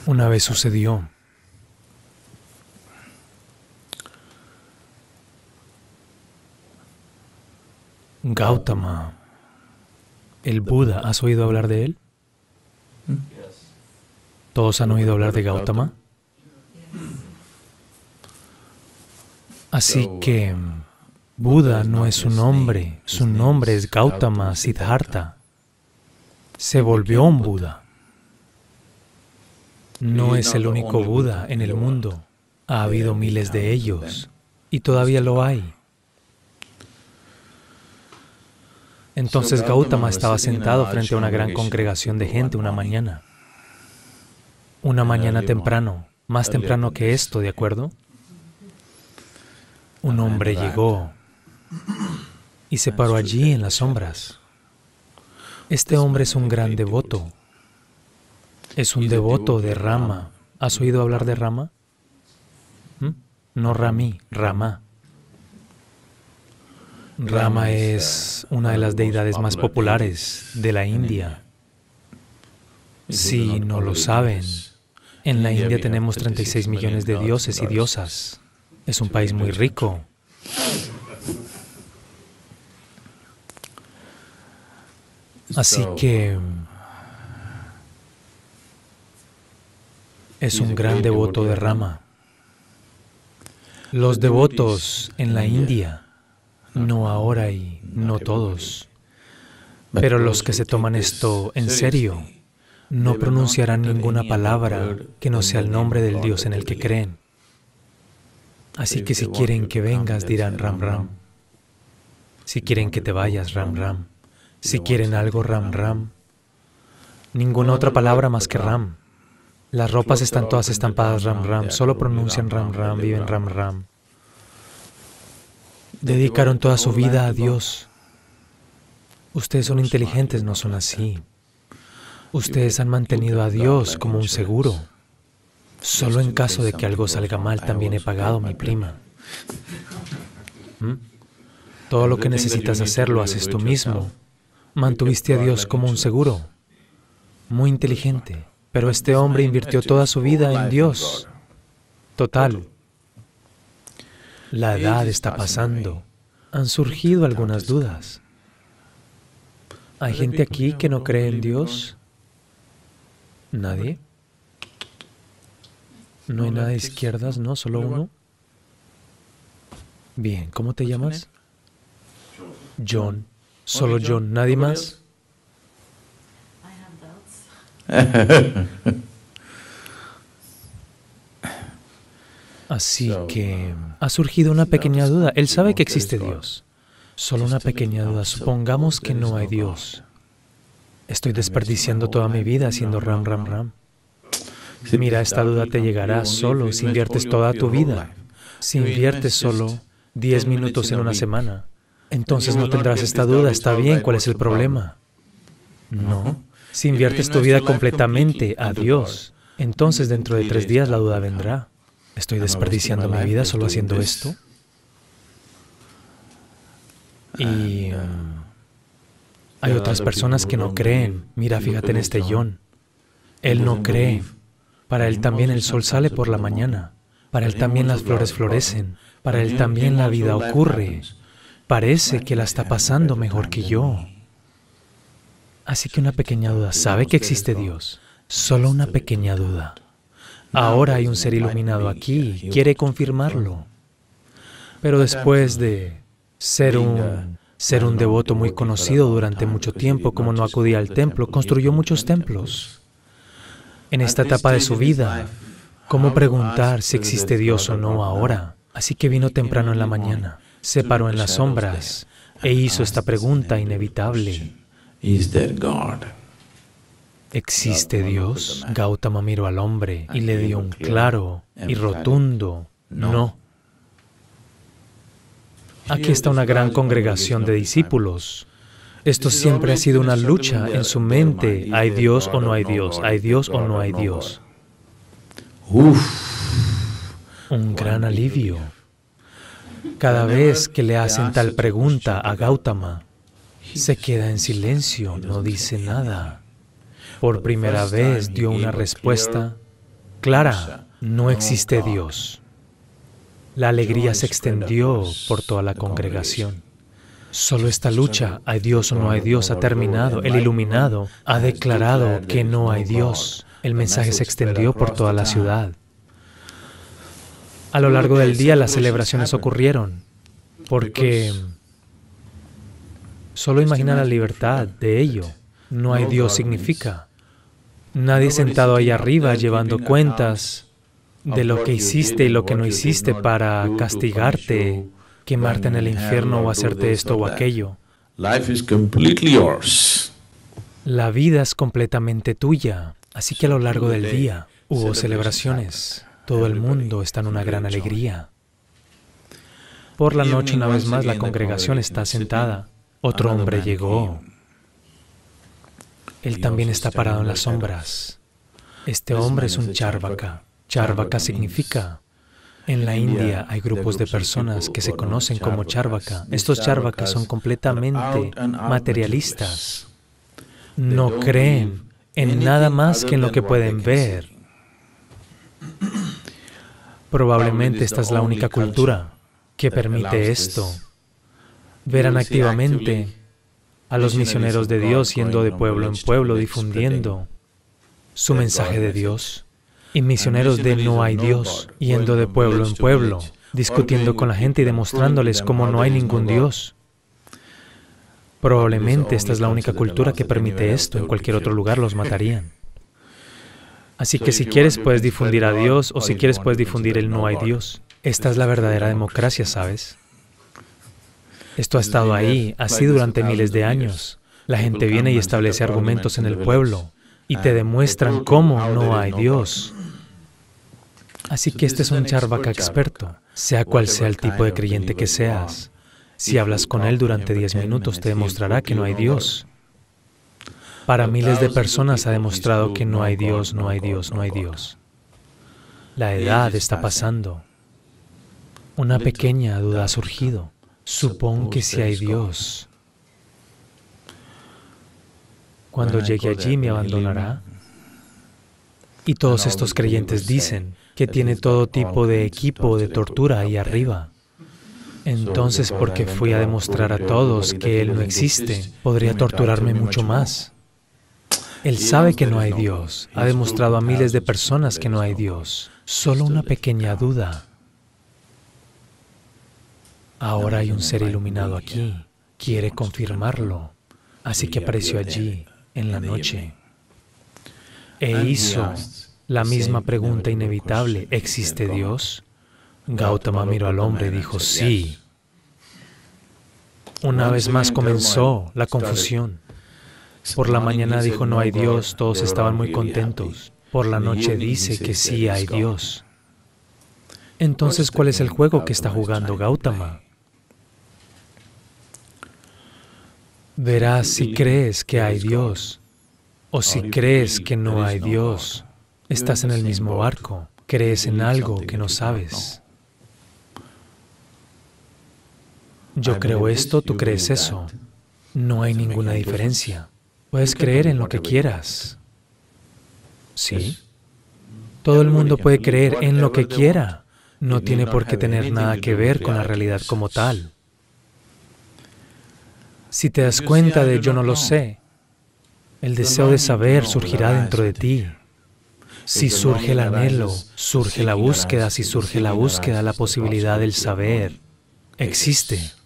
Una vez sucedió. Gautama, el Buda, ¿has oído hablar de él? ¿Todos han oído hablar de Gautama? Así que Buda no es su nombre es Gautama Siddhartha. Se volvió un Buda. No es el único Buda en el mundo. Ha habido miles de ellos y todavía lo hay. Entonces Gautama estaba sentado frente a una gran congregación de gente una mañana. Una mañana temprano, más temprano que esto, ¿de acuerdo? Un hombre llegó y se paró allí en las sombras. Este hombre es un gran devoto. Es un devoto de Rama. ¿Has oído hablar de Rama? No Rami, Rama. Rama es una de las deidades más populares de la India. Si no lo saben, en la India tenemos 36 millones de dioses y diosas. Es un país muy rico. Así que es un gran devoto de Rama. Los devotos en la India, no ahora y no todos, pero los que se toman esto en serio, no pronunciarán ninguna palabra que no sea el nombre del Dios en el que creen. Así que si quieren que vengas, dirán Ram Ram. Si quieren que te vayas, Ram Ram. Si quieren algo, Ram Ram. Ninguna otra palabra más que Ram. Las ropas están todas estampadas Ram Ram, solo pronuncian Ram Ram, viven Ram Ram. Dedicaron toda su vida a Dios. Ustedes son inteligentes, no son así. Ustedes han mantenido a Dios como un seguro. Solo en caso de que algo salga mal, también he pagado, mi prima. Todo lo que necesitas hacer lo haces tú mismo. Mantuviste a Dios como un seguro. Muy inteligente. Pero este hombre invirtió toda su vida en Dios. Total. La edad está pasando. Han surgido algunas dudas. ¿Hay gente aquí que no cree en Dios? ¿Nadie? ¿No hay nada de izquierdas, no? ¿Solo uno? Bien, ¿cómo te llamas? John. ¿Solo John? ¿Nadie más? Así que ha surgido una pequeña duda. Él sabe que existe Dios. Solo una pequeña duda. Supongamos que no hay Dios. Estoy desperdiciando toda mi vida haciendo Ram Ram Ram. Mira, esta duda te llegará solo si inviertes toda tu vida. Si inviertes solo 10 minutos en una semana, entonces no tendrás esta duda. Está bien, ¿cuál es el problema? No. Si inviertes tu vida completamente a Dios, entonces dentro de 3 días la duda vendrá. ¿Estoy desperdiciando mi vida solo haciendo esto? Y hay otras personas que no creen. Mira, fíjate en este John. Él no cree. Para él también el sol sale por la mañana. Para él también las flores florecen. Para él también la vida ocurre. Parece que la está pasando mejor que yo. Así que una pequeña duda. ¿Sabe que existe Dios? Solo una pequeña duda. Ahora hay un ser iluminado aquí. Quiere confirmarlo. Pero después de ser un devoto muy conocido durante mucho tiempo, como no acudía al templo, construyó muchos templos. En esta etapa de su vida, ¿cómo preguntar si existe Dios o no ahora? Así que vino temprano en la mañana, se paró en las sombras e hizo esta pregunta inevitable. ¿Existe Dios? Gautama miró al hombre y le dio un claro y rotundo no. Aquí está una gran congregación de discípulos. Esto siempre ha sido una lucha en su mente. ¿Hay Dios o no hay Dios? ¿Hay Dios o no hay Dios? Un gran alivio. Cada vez que le hacen tal pregunta a Gautama, se queda en silencio, no dice nada. Por primera vez dio una respuesta clara, no existe Dios. La alegría se extendió por toda la congregación. Solo esta lucha, ¿hay Dios o no hay Dios?, ha terminado. El iluminado ha declarado que no hay Dios. El mensaje se extendió por toda la ciudad. A lo largo del día las celebraciones ocurrieron, porque solo imagina la libertad de ello. No hay Dios significa nadie sentado ahí arriba llevando cuentas de lo que hiciste y lo que no hiciste para castigarte, quemarte en el infierno o hacerte esto o aquello. La vida es completamente tuya, así que a lo largo del día hubo celebraciones. Todo el mundo está en una gran alegría. Por la noche, una vez más, la congregación está sentada. Otro hombre llegó. Él también está parado en las sombras. Este hombre es un charvaka. Charvaka significa, en la India hay grupos de personas que se conocen como charvaka. Estos charvakas son completamente materialistas. No creen en nada más que en lo que pueden ver. Probablemente esta es la única cultura que permite esto. Verán activamente a los misioneros de Dios yendo de pueblo en pueblo difundiendo su mensaje de Dios, y misioneros de no hay Dios yendo de pueblo en pueblo, discutiendo con la gente y demostrándoles cómo no hay ningún Dios. Probablemente esta es la única cultura que permite esto. En cualquier otro lugar los matarían. Así que si quieres puedes difundir a Dios, o si quieres puedes difundir el no hay Dios. Esta es la verdadera democracia, ¿sabes? Esto ha estado ahí, así durante miles de años. La gente viene y establece argumentos en el pueblo y te demuestran cómo no hay Dios. Así que este es un charvaka experto, sea cual sea el tipo de creyente que seas. Si hablas con él durante 10 minutos, te demostrará que no hay Dios. Para miles de personas ha demostrado que no hay Dios, no hay Dios, no hay Dios. La edad está pasando. Una pequeña duda ha surgido. Supón que sí hay Dios. Cuando llegue allí, ¿me abandonará? Y todos estos creyentes dicen que tiene todo tipo de equipo de tortura ahí arriba. Entonces, porque fui a demostrar a todos que Él no existe, podría torturarme mucho más. Él sabe que no hay Dios. Ha demostrado a miles de personas que no hay Dios. Solo una pequeña duda. Ahora hay un ser iluminado aquí. Quiere confirmarlo. Así que apareció allí, en la noche. E hizo la misma pregunta inevitable. ¿Existe Dios? Gautama miró al hombre y dijo, sí. Una vez más comenzó la confusión. Por la mañana dijo, no hay Dios, todos estaban muy contentos. Por la noche dice que sí hay Dios. Entonces, ¿cuál es el juego que está jugando Gautama? Verás, si crees que hay Dios, o si crees que no hay Dios, estás en el mismo barco, crees en algo que no sabes. Yo creo esto, tú crees eso. No hay ninguna diferencia. Puedes creer en lo que quieras. ¿Sí? Todo el mundo puede creer en lo que quiera. No tiene por qué tener nada que ver con la realidad como tal. Si te das cuenta de yo no lo sé, el deseo de saber surgirá dentro de ti. Si surge el anhelo, surge la búsqueda. Si surge la búsqueda, la posibilidad del saber existe.